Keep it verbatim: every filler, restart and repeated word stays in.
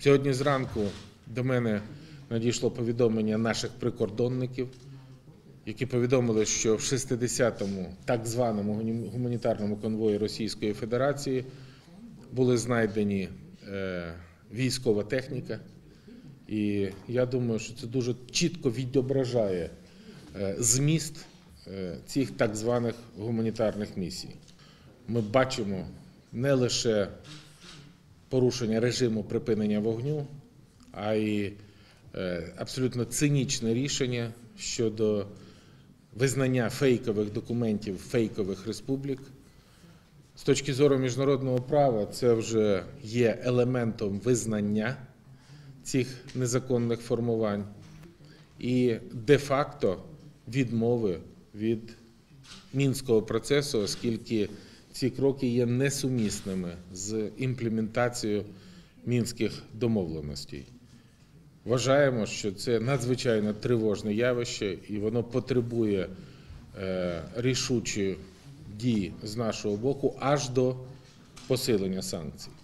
Сьогодні зранку до мене надійшло повідомлення наших прикордонників, які повідомили, що в шістдесятому так званому гуманітарному конвої Російської Федерації були знайдені е, військова техніка. І я думаю, що це дуже чітко відображає е, зміст е, цих так званих гуманітарних місій. Ми бачимо не лише порушення режиму припинення вогню, а й е, абсолютно цинічне рішення щодо визнання фейкових документів фейкових республік. З точки зору міжнародного права це вже є елементом визнання цих незаконних формувань і де-факто відмови від Мінського процесу, оскільки ці кроки є несумісними з імплементацією Мінських домовленостей. Вважаємо, що це надзвичайно тривожне явище і воно потребує е, рішучої дії з нашого боку аж до посилення санкцій.